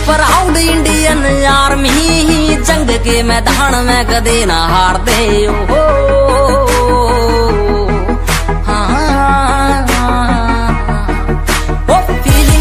Proud Indian army, जंग के मैदान में कदे ना हारते हो।